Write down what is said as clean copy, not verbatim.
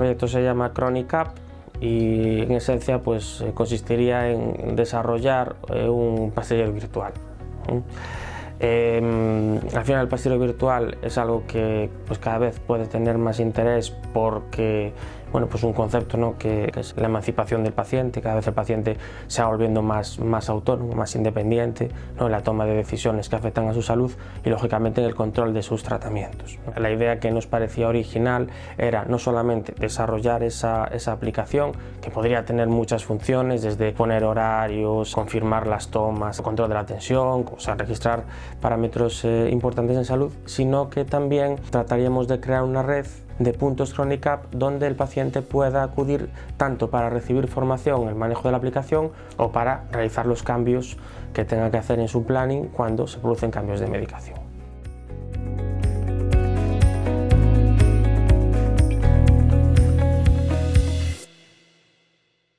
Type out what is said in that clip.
proyecto se llama Chronic App y en esencia pues consistiría en desarrollar un pastillero virtual. Al final el pastillero virtual es algo que pues cada vez puede tener más interés porque pues un concepto, ¿no?, que es la emancipación del paciente. Cada vez el paciente se va volviendo más autónomo, más independiente, ¿no?, en la toma de decisiones que afectan a su salud y lógicamente en el control de sus tratamientos, ¿no? La idea que nos parecía original era no solamente desarrollar esa aplicación, que podría tener muchas funciones, desde poner horarios, confirmar las tomas, control de la tensión, o sea, registrar parámetros importantes en salud, sino que también trataríamos de crear una red de puntos Chronic App donde el paciente pueda acudir tanto para recibir formación en el manejo de la aplicación o para realizar los cambios que tenga que hacer en su planning cuando se producen cambios de medicación.